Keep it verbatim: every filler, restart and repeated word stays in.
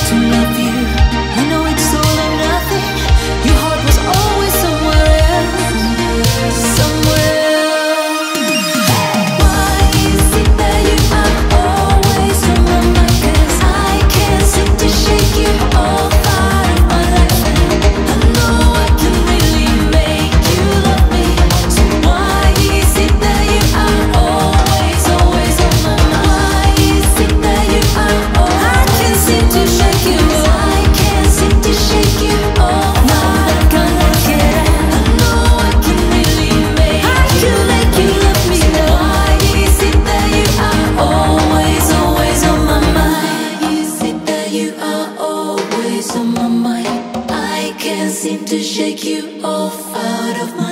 to love you. I know it's all or nothing. Your heart was always somewhere else, somewhere else. Why is it that you are always on my mind? 'Cause I can't seem to shake you off out of my life. I know I can really make you love me. So why is it that you are always, always on my mind? Why is it that you are always? I can't seem to shake you off. I can't seem to shake you off. Now I can't get it. I know I can really make I can make you love me. Why is it that you are always, always on my mind? Why is it that you are always on my mind? I can't seem to shake you off out of my